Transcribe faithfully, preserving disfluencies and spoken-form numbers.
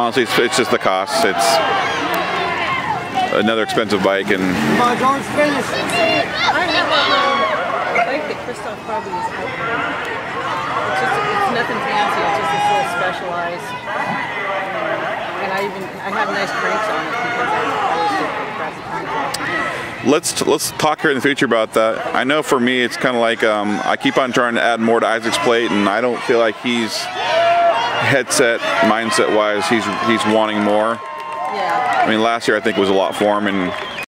honestly, it's, it's just the cost. It's another expensive bike, and Come on, George, finish. I have a bike that Christoph probably is out there. It's just, it's nothing fancy, it's just it's a little specialized. And I even, I have nice cranks on it because I always take the crappy cranks off. let's let's talk here in the future about that. I know for me, it's kind of like um, I keep on trying to add more to Isaac's plate, and I don't feel like he's headset, mindset-wise, he's he's wanting more. Yeah. I mean, last year I think was a lot for him, and